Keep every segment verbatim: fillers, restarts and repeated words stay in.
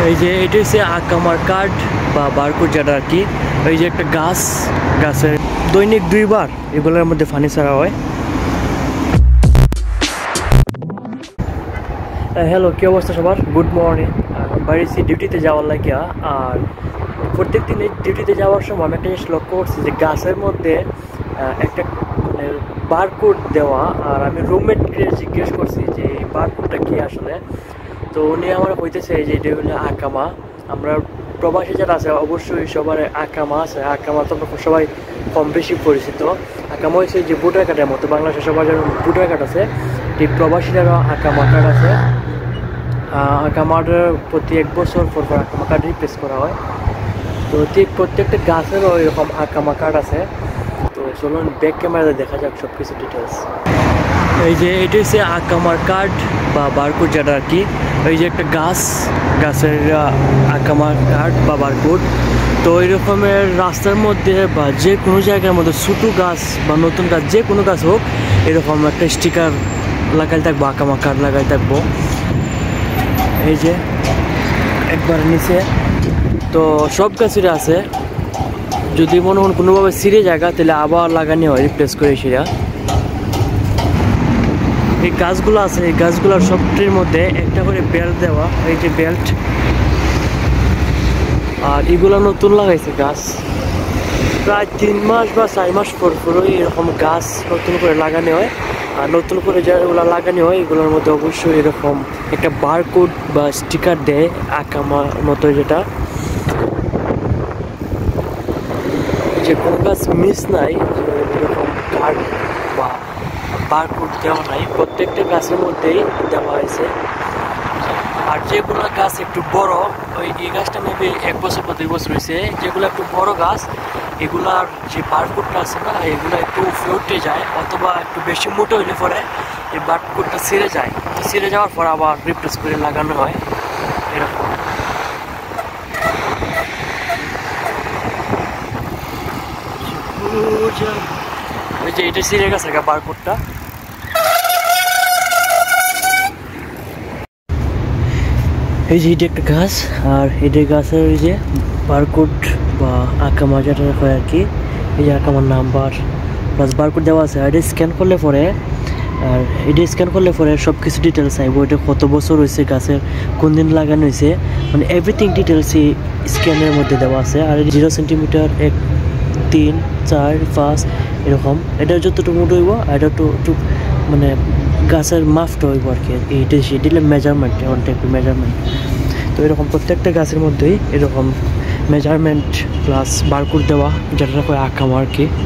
এই যে এটা হচ্ছে আকামার কার্ড বা বারকোড, যেটা আর কি এই যে একটা গাছ, গাছের দৈনিক দুইবার এগুলোর মধ্যে পানি ছাড়া হয়। হ্যালো, কী অবস্থা সবার? Good morning. বাড়িছি ডিউটিতে যাওয়ার লাগিয়া। আর প্রত্যেক দিন ডিউটিতে যাওয়ার সময় আমি একটা জিনিস লক্ষ্য করছি যে গাছের মধ্যে একটা মানে বারকোড দেওয়া। আর আমি রুমমেটকে জিজ্ঞেস করছি যে এই বারকোডটা কী আসলে। তো উনি আমার কইতেছে যে এটা হলো আকামা। আমরা প্রবাসী যারা আছে অবশ্যই সবার আকামা আছে। আকামা তো সবাই কম বেশি পরিচিত। আকামা হচ্ছে যে ভোটার কার্ডের মতো, বাংলাদেশে সবার যেমন ভোটার কার্ড আছে ঠিক প্রবাসীদেরও আকামা কার্ড আছে। আকামার প্রতি এক বছর পর পর আকামা কার্ড রিপ্লেস করা হয়। তো ঠিক প্রত্যেকটা গাছেরও এরকম আকামা কার্ড আছে। তো চলুন ব্যাক ক্যামেরাতে দেখা যাক সব কিছু ডিটেলস। এই যে এটা হচ্ছে আকামার কার্ড বা বারকোড, যেটা আর কি এই যে একটা গাছ, গাছের আকামার কার্ড বা বারকোড। তো এই রকমের রাস্তার মধ্যে বা যে কোনো জায়গার মধ্যে ছোটো গাছ বা নতুন গাছ যে কোনো গাছ হোক এরকম একটা স্টিকার লাগাই থাকবো, আকামা কার্ড লাগাই থাকবো। এই যে একবার নিচে তো সব গাছের আছে। যদি মনে হন কোনোভাবে ছিঁড়ে জায়গা তাহলে আবার লাগানো হয়, রিপ্লেস করে সেটা। এই গাছগুলো আছে, এই গাছগুলোর সবটির মধ্যে একটা করে বেল্ট দেওয়া, এই যে বেল্ট। আর এগুলো নতুন লাগাইছে গাছ, প্রায় তিন মাস বা চার মাস পর পরই এরকম গাছ নতুন করে লাগানো হয়। আর নতুন করে যেগুলো লাগানো হয় এগুলোর মধ্যে অবশ্যই এরকম একটা বারকোড বা স্টিকার দেয় আকামার মতো, যেটা যে কোনো গাছ মিস নাই, এরকম কার্ড বা বারকোড দেওয়া নাই, প্রত্যেকটা গাছের মধ্যেই দেওয়া হয়েছে। আর যেগুলো গাছ একটু বড়, ওই এই গাছটা মেবি এক বছর বা দুই বছর হয়েছে, যেগুলো একটু বড় গাছ এগুলার যে বারকোডটা আছে না এগুলো একটু ফ্লোটে যায়, অথবা একটু বেশি মোটো হইলে পরে এই বারকোডটা ছিঁড়ে যায়। তো ছিঁড়ে যাওয়ার পর আবার রিপ্লেস করে লাগানো হয় এরকম। ওই যে এটা ছিঁড়ে গেছে বারকোডটা। এই যে এটা একটা গাছ, আর এটা গাছের ওই যে বারকোড বা আকামা যেটা হয় আর কি, এই যে আকামার নাম্বার প্লাস বারকোড দেওয়া আছে। আর এটা স্ক্যান করলে পরে আর এটা স্ক্যান করলে পরে সব কিছু ডিটেলস আইব, এটা কত বছর হয়েছে, গাছের কোন দিন লাগানো হয়েছে, মানে এভরিথিং ডিটেলস এই স্ক্যানের মধ্যে দেওয়া আছে। আর জিরো সেন্টিমিটার, এক, তিন, চার, পাঁচ এরকম। এটা যতটুকু মোটো হইব আর এটা একটু মানে গাছের মাপটা হইব আর কি। এইটা সেটা মেজারমেন্ট, এমন টাইপের মেজারমেন্ট। তো এরকম প্রত্যেকটা গাছের মধ্যেই এরকম মেজারমেন্ট প্লাস বারকোড দেওয়া, যেটা কয় আকামা আর কি।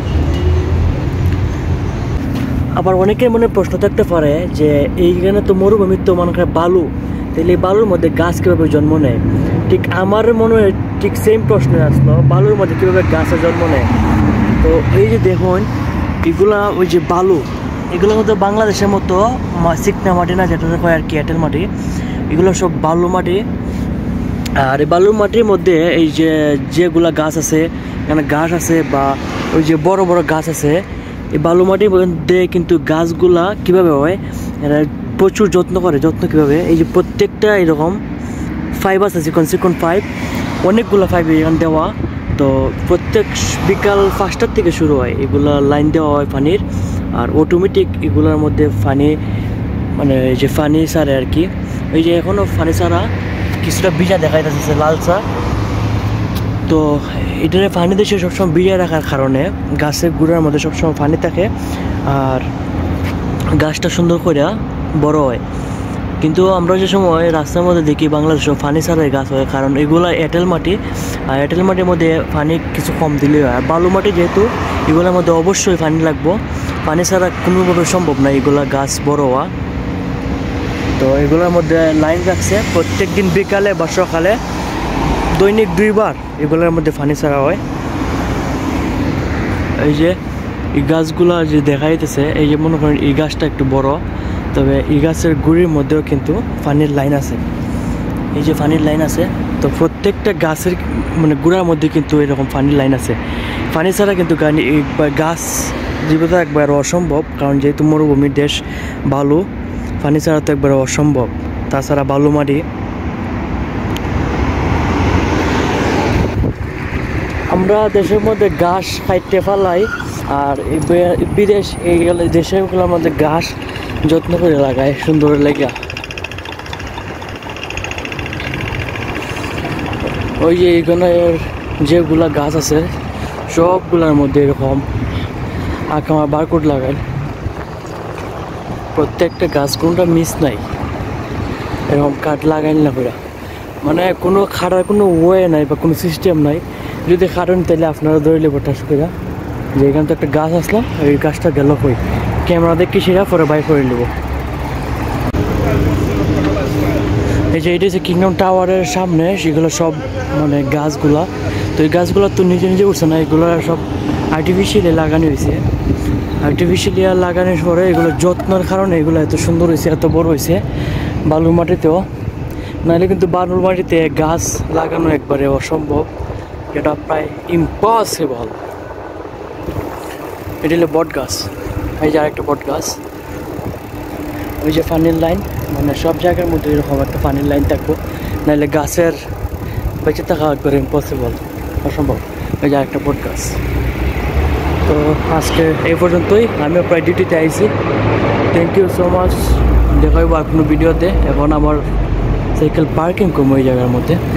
আবার অনেকের মনে প্রশ্ন থাকতে পারে যে এইখানে তো মরুভূমির তো মনে হয় বালু, তাহলে এই বালুর মধ্যে গাছ কীভাবে জন্ম নেয়? ঠিক আমার মনে হয় ঠিক সেম প্রশ্ন আসলো, বালুর মধ্যে কীভাবে গাছের জন্ম নেয়। তো এই যে দেখুন এগুলা ওই যে বালু, এগুলোর মধ্যে বাংলাদেশের মতো চিকনা মাটি না, যেটা হয় আর কি এঁটেল মাটি, এগুলো সব বালু মাটি। আর এই বালুর মাটির মধ্যে এই যে যেগুলা গাছ আছে, এখানে গাছ আছে বা ওই যে বড় বড় গাছ আছে, এই বালু মাটির মধ্যে কিন্তু গাছগুলা কীভাবে হয়, এরা প্রচুর যত্ন করে। যত্ন কীভাবে, এই যে প্রত্যেকটা এরকম ফাইভ আছে, চিকন চিকন পাইপ, অনেকগুলো পাইপ এখানে দেওয়া। তো প্রত্যেক বিকাল পাঁচটার থেকে শুরু হয়, এগুলা লাইন দেওয়া হয় পানির। আর অটোমেটিক এগুলোর মধ্যে পানি মানে যে পানি ছাড়ে আর কি। এই যে এখনও পানি ছাড়া কিছুটা ভিজা দেখা যাচ্ছে, লাল চা। তো এটার পানি দেশে সবসময় ভিজিয়ে রাখার কারণে গাছের গুঁড়ার মধ্যে সবসময় পানি থাকে আর গাছটা সুন্দর করে বড় হয়। কিন্তু আমরা যে সময় রাস্তার মধ্যে দেখি বাংলাদেশেও পানি ছাড়াই গাছ হয়, কারণ এগুলো এঁটেল মাটি। আর এঁটেল মাটির মধ্যে পানি কিছু কম দিলেই হয়। আর বালু মাটি যেহেতু এগুলোর মধ্যে অবশ্যই পানি লাগবো, পানি ছাড়া কোনোভাবে সম্ভব না এগুলা গাছ বড় হওয়া। তো এগুলোর মধ্যে লাইন রাখছে, প্রত্যেক দিন বিকালে বা সকালে দৈনিক দুইবার এগুলোর মধ্যে পানি ছাড়া হয়। এই যে এই গাছগুলো যে দেখা যাইতেছে, এই যে মনে করেন এই গাছটা একটু বড়, তবে এই গাছের গুড়ির মধ্যেও কিন্তু পানির লাইন আছে। এই যে পানির লাইন আছে, তো প্রত্যেকটা গাছের মানে গুঁড়ার মধ্যে কিন্তু এরকম পানির লাইন আছে। পানি ছাড়া কিন্তু গাছ জীবিত একবার অসম্ভব, কারণ যেহেতু মরুভূমির দেশ, বালু, পানি ছাড়া তো একবার অসম্ভব। তাছাড়া বালু মাটি। আমরা দেশের মধ্যে ঘাস খাইতে ফেলাই, আর বিদেশ এইগুলো দেশেরগুলোর মধ্যে ঘাস যত্ন করে লাগায় সুন্দর লেগা। ওই যে এইখানে যেগুলা গাছ আছে সবগুলোর মধ্যে এরকম আঁকা বারকোড লাগায়, প্রত্যেকটা গাছ কোনটা মিস নাই, এরকম কাঠ লাগাইল না করে, মানে কোনো খাটার কোনো ওয়ে নাই বা কোনো সিস্টেম নাই। যদি খাটেন তাহলে আপনারা ধরে নেব টাস করে যে এখানে তো একটা গাছ আসলো, এই গাছটা গেল কই, ক্যামেরা দেখি সেটা পরে বাই করে নেব। এই যে এটা হচ্ছে কিংডম টাওয়ারের সামনে, সেগুলো সব মানে গাছগুলা, তো এই গাছগুলো তো নিজে নিজে উঠছে না, এগুলো সব আর্টিফিশিয়ালি লাগানো হয়েছে। আর্টিফিশিয়ালি লাগানোর পরে এগুলো যত্নের কারণে এগুলো এত সুন্দর হয়েছে, এত বড় হয়েছে। বালুর মাটিতেও নাহলে কিন্তু বালুর মাটিতে গাছ লাগানো একবারে অসম্ভব, এটা প্রায় ইম্পসিবল। এটা হলো বট গাছ, এই যে আরেকটা বট গাছ। ওই যে পানির লাইন, মানে সব জায়গার মধ্যে এরকম একটা পানির লাইন থাকবো, নাহলে গাছের বেঁচে থাকা একবারে ইম্পসিবল, অসম্ভব। এই যে আরেকটা বট গাছ। তো আজকে এই পর্যন্তই, আমিও প্রায় ডিউটিতে আইছি। থ্যাংক ইউ সো মাচ, দেখা হইব আর কোনো ভিডিওতে। এখন আমার সাইকেল পার্কিং করবো এই জায়গার মধ্যে।